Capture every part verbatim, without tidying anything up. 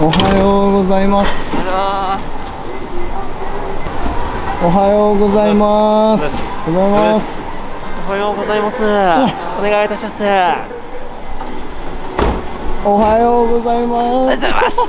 おはようございます。おはようございます。おはようございます。 おはようございます。お願いいたします。 おはようございます。 おはようございます。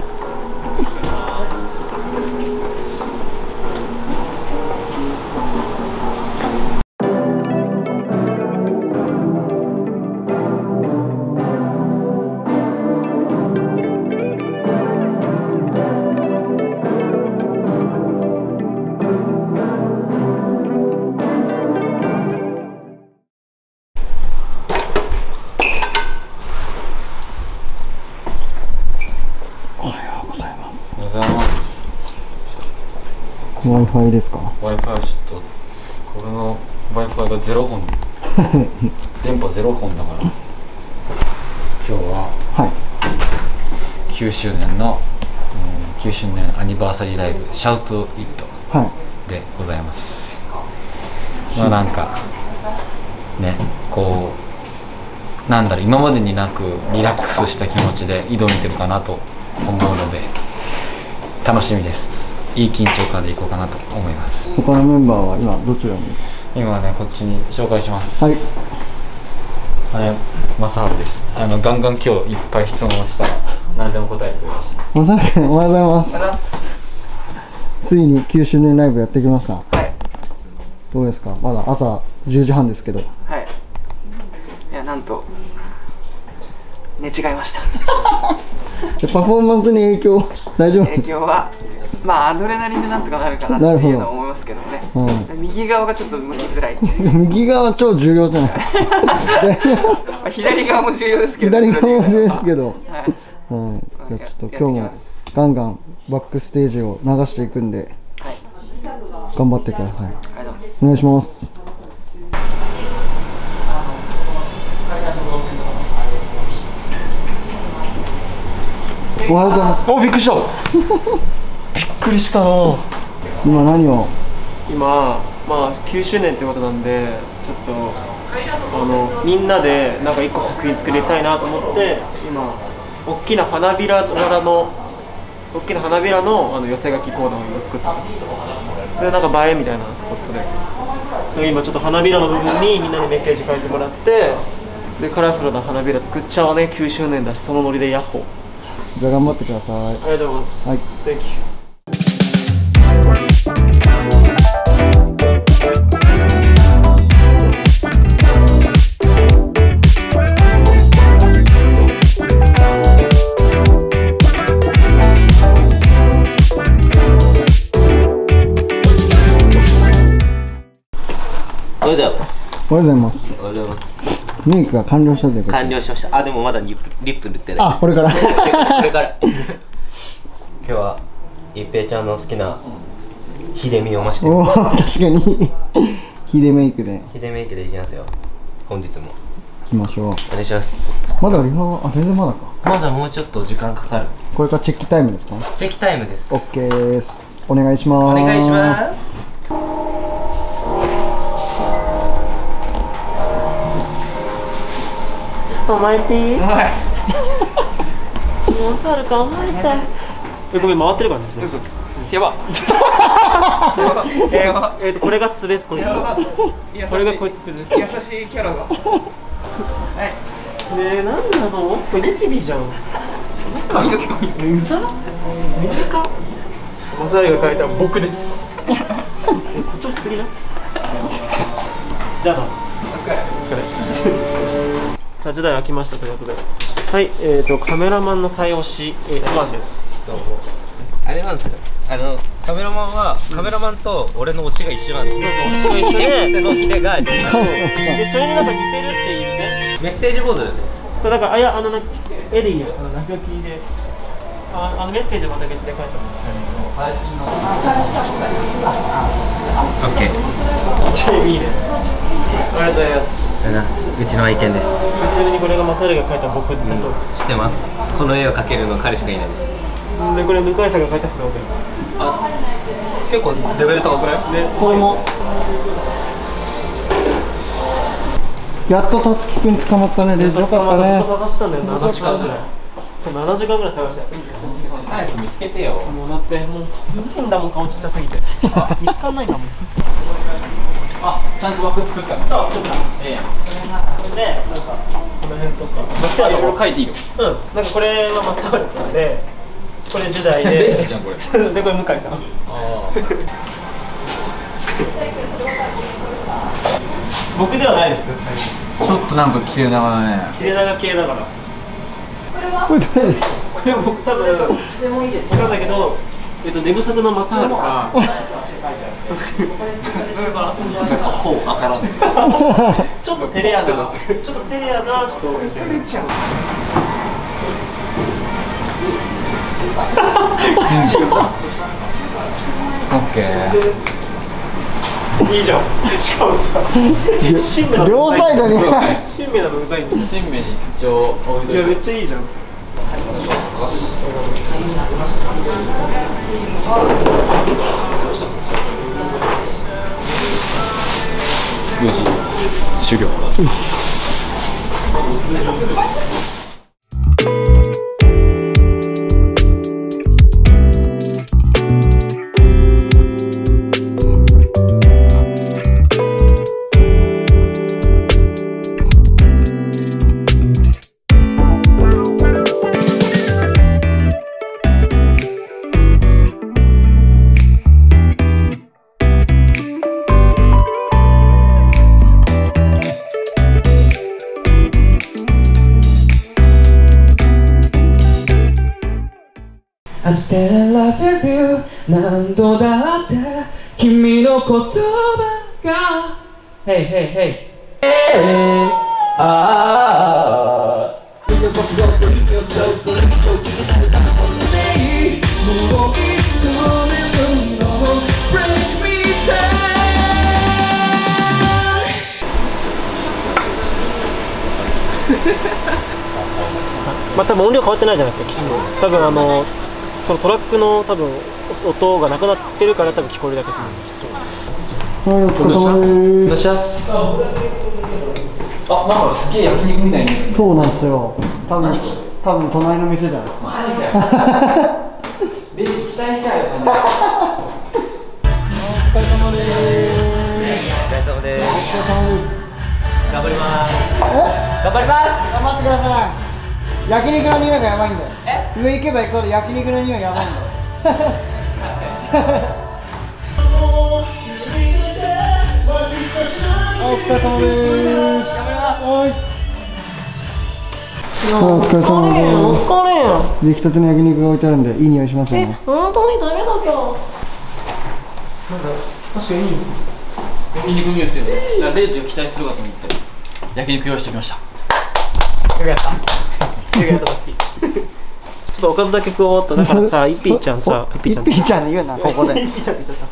Wi-Fi ですか ？Wi-Fi ちょっとこれの Wi-Fi がゼロ本電波ゼロ本だから今日は、はい、きゅうしゅうねんの、えー、きゅうしゅうねんアニバーサリーライブシャウトイットでございます、はい、まあなんかねこうなんだろう今までになくリラックスした気持ちで挑めてるかなと思うので楽しみです。いい緊張感でいこうかなと思います。 他のメンバーは今どちらに？ 今はねこっちに紹介します。 はい。 あれ正治です。あのガンガン今日いっぱい質問したら何でも答えてくれました。 正治君おはようございます。おはようございます。ついにきゅうしゅうねんライブやってきました。はい。どうですか？まだ朝じゅうじはんですけど。 はい。いやなんと寝違えました。 パフォーマンスに影響大丈夫ですか？ 影響はまあアドレナリンでなんとかなるかなっていうのは思いますけどね。うん、右側がちょっと向きづらい。 右側超重要じゃない。 左側も重要ですけど。 左側も重要ですけど。はい。うん、じゃあちょっと今日もガンガンバックステージを流していくんで、はい、頑張ってください。ありがとうございます。お願いします。おはようございます。 お、びっくりした。びっくりしたな。 今何を？ 今、まあきゅうしゅうねんってことなんで、ちょっとあのみんなでなんか一個作品作りたいなと思って、今大きな花びら柄の大きな花びらのあの寄せ書きコードを今作ってます。で、なんか映えみたいなスポットで、今ちょっと花びらの部分にみんなにメッセージ書いてもらって、でカラフルな花びら作っちゃおうね。きゅうしゅうねんだし、そのノリでヤッホー。 じゃあ頑張ってください。ありがとうございます。はい。Thank you。 おはようございます。 おはようございます。 おはようございます。 メイクが完了したということで。 完了しました。あ、でもまだリップ、リップ塗ってないです。 あ、これから。これから。今日は一平ちゃんの好きなヒデミを増してます。 おお、確かに。ヒデメイクで。 ヒデメイクでいきますよ。本日も。 行きましょう。お願いします。 まだリハは、あ、全然まだか。 まだもうちょっと時間かかるんです。 これからチェックタイムですか？ チェックタイムです。 オッケーです。お願いします。 お願いします。 お前ピー。もうさるかお前か。え、ごめん回ってるからね。 やば。 えー、えーとこれが素です。こいつ。これがこいつです。 優しいキャラが。はい。 ねえ、なんなの？これニキビじゃん。 髪の毛髪の毛。 うざ？短っ。マサルが描いた僕です。え、誇張しすぎな。じゃあな。お疲れ。お疲れ。さあ、時代空きましたということで。はい、えーとカメラマンの最推し、えー、スワンです。どうも。 あれなんですよ。あのカメラマンはカメラマンと俺の推しが一緒なんです。 そうそう、推しが一緒で。 X のヒデが好きなんです。 で、それになんか似てるっていうね。 メッセージボードで。 これなんかあやあのなエディのあの落書きで。ああのメッセージまた別で書いてます。 オッケー。 めっちゃいいね。ありがとうございます。 うちの愛犬です。 ちなみにこれがマサルが描いた僕だそうです。 知ってます。この絵を描けるの彼しかいないです。 で、これ向井さんが描いたフローで。 あ、結構レベル高くない？ で、これも。 やっとたつきくん捕まったね。レジよかったね。 ずっと探したんだよななじかんぐらい。 そう、ななじかんぐらい探して早く見つけてよ。 もうだってもう無理だもん、顔ちっちゃすぎて見つかんないんだもん。 あ、ちゃんと枠作ったの。 そう、作った。 ええやん。 で、なんかこの辺とかマスタードこれ書いていいよ。 うん、なんかこれはマスタードで、これじゅう代でレッチじゃんこれ。 で、これ向井さん。あ僕ではないです、絶対に。 ちょっとなんか切れ長だね。 切れ長系だから。 これ誰ですか？ これ僕多分分かんないけど、えっと寝不足の正治か。 ほうわからん。 ちょっと照れ屋な、ちょっと照れ屋な人。照れちゃう。 オッケー。 いいじゃん。しかもさ、新芽両サイドに。 新芽なのうざいんだよ。 新芽に一応置いといて。 いや、めっちゃいいじゃん。 無事終了。 I'm still in love with you 何度だって君の言葉が Hey hey hey ああまあ多分音量変わってないじゃないですか、きっと。多分あのそのトラックの多分音がなくなってるから多分聞こえるだけでするんで、きっと。 はい、お疲れ様です。 あ、なんかすげえ焼肉みたいに。 そうなんですよ。多分多分隣の店じゃないですか。 マジかよ。レジ期待しちゃうよそんな。お疲れ様です。 お疲れ様です。 お疲れ様です。 頑張ります。 え？ 頑張ります。 頑張ってください。焼肉の匂いがやばいんだよ。上行けば行くほど焼肉の匂いやばいんだよ。確かに。お疲れ様です。頑張ります。はい。お疲れ様です。 お疲れよ。 出来たての焼肉が置いてあるんでいい匂いしますよね。 本当に食べなきゃ。 なんか確かにいいんですよ。 焼肉ニュースよ。だからレジを期待するかと思って焼肉用意してきました。 よくやった。よくやった。ちょっとおかずだけ食おうと。だからさ、いっぴーちゃんさ、いっぴーちゃん。 いっぴーちゃんで言うな、ここで。 いっぴーちゃんって言っちゃった。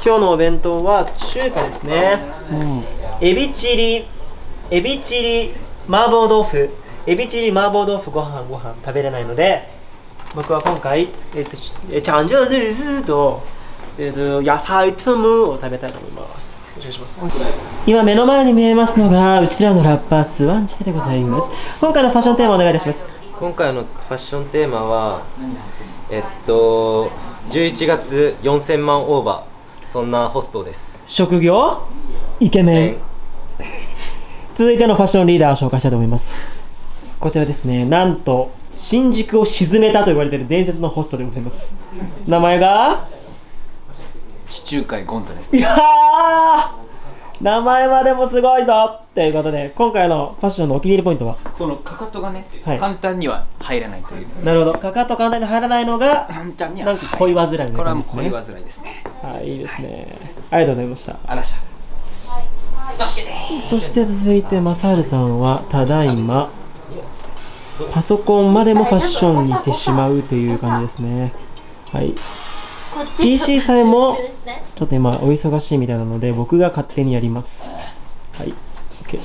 今日のお弁当は中華ですね。 うん、 エビチリ、エビチリ麻婆豆腐、エビチリ麻婆豆腐ご飯ご飯食べれないので、僕は今回えっとチャンジャルーズとえっと野菜トムを食べたいと思います。よろしくお願いします。今目の前に見えますのがうちらのラッパースワンジェでございます。今回のファッションテーマお願いいたします。 今回のファッションテーマはえっとじゅういちがつよんせんまんオーバー、そんなホストです。 職業イケメン。続いてのファッションリーダーを紹介したいと思います。こちらですね、なんと新宿を沈めたと言われている伝説のホストでございます。名前が地中海ゴンザレス。 いやー、名前までもすごいぞということで、今回のファッションのお気に入りポイントはこのかかとがね、 はい、 簡単には入らないという。 なるほど、かかと簡単に入らないのが簡単にはなんか恋煩いみたいなこれは感じですね。 もう恋煩いですね。 はい、いいですね。ありがとうございました。 あらしゃ。 そして続いてマサールさんはただいまパソコンまでもファッションにしてしまうという感じですね。はい。ピーシー さえもちょっと今お忙しいみたいなので僕が勝手にやります。はい、OK です。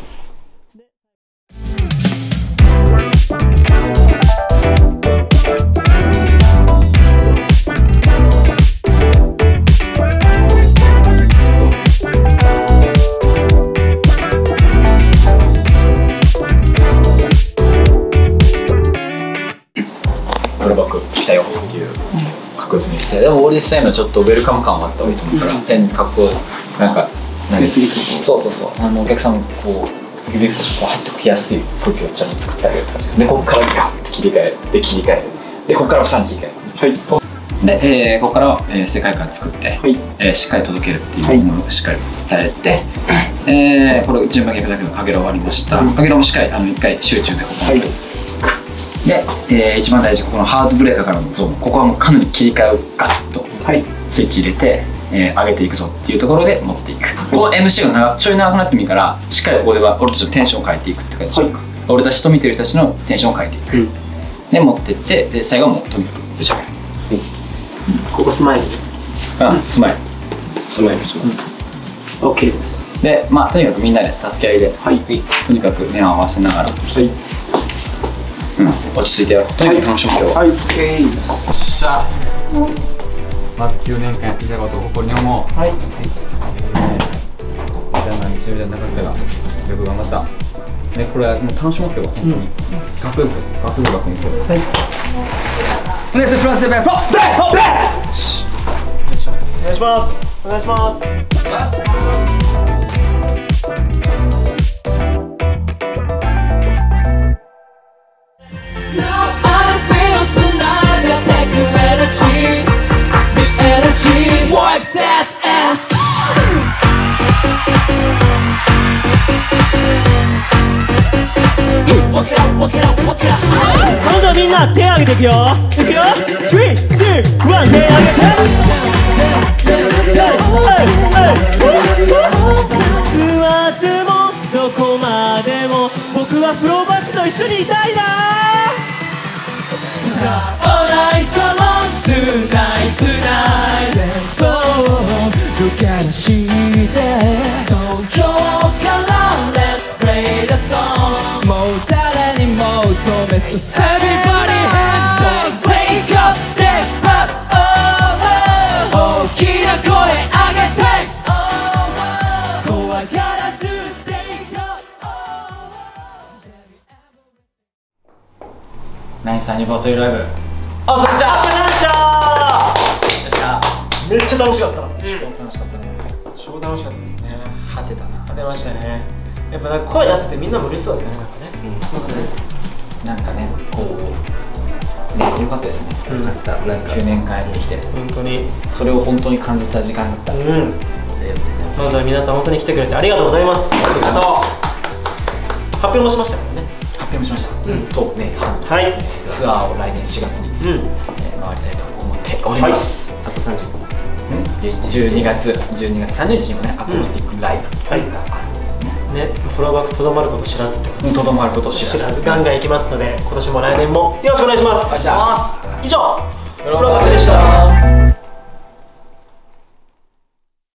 実際のちょっとウェルカム感はあった方がいいと思うから、変に格好なんかつけすぎずに。 そうそうそう、あのお客さんもこう指くとこう入ってきやすい空気をちゃんと作ってあげる感じで、ここからガッと切り替える、で切り替える、でここからさん切り替える、はい、で、えー、ここからは、えー、世界観作って、はい、えー、しっかり届けるっていうものをしっかり伝えて、はい、えー、これ順番逆だけどかげろう終わりました。かげろうもしっかりあのいっかい集中でここまで、はい、で、えー、一番大事ここのハードブレーカーからのゾーン、ここはもうかなり切り替えをガツッとスイッチ入れて、えー、上げていくぞっていうところで持っていく、はい、この エムシー が長ちょい長くなってもいいからしっかりここでは俺たちのテンションを変えていくって感じでしょうか、はい、俺たちと見てる人たちのテンションを変えていく、うん、で持っていって、で最後はもうとにかくぶち上げる、はい、 ここスマイル、 うん、スマイルスマイル、うん、OK です。 で、まあとにかくみんなで助け合いで、はい、とにかく目を合わせながら、はい、うん、落ち着いてやろう、とにかく楽しむよ。はい、OK です。よっしゃ、まずきゅうねんかんやってきたことを誇りに思う。はい、みたいな道のりの中からよく頑張ったね。これはもう楽しもうけど、本当にかっこよくかっこよく学校にする。はい、お願いします。プラスでベープロベープロベー、お願いします。お願いします。お願いします。 今度はみんな手を挙げていくよ。いくよ。スリー、ツー、ワン、手を挙げて。座ってもどこまでも僕はフローバックと一緒にいたいな。さあ、Alright, along tonight, tonight, let's go. 抜け出してそう今日から Let's play the song. もう誰にも止めさせ Everybody hands up, wake up, step up, oh, oh. 大きな声上げて、oh, oh. 怖がらず take up, oh. ナイスアニバーサリーライブ、お疲れ様でした。 めっちゃ楽しかった。 楽しかったね。 超楽しかったですね。 果てたな。 果てましたね。やっぱなんか声出せてみんなも嬉しそうだったね。 なんかね、こうね、良かったですね。良かった。なんかきゅうねんかんやってきて、 本当にそれを本当に感じた時間だった。うん。 まずは皆さん本当に来てくれてありがとうございます。ありがとう。発表もしましたからね。発表もしました。うん。とね、はい。ツアーを来年しがつに回りたいと思っております。あとさんじゅうご。じゅうにがつじゅうにがつさんじゅうにちにもね、アコースティックライブがあるね。フローバックとどまること知らずってこと。とどまること知らずガンガンいきますので、今年も来年もよろしくお願いします。以上、フローバックでした。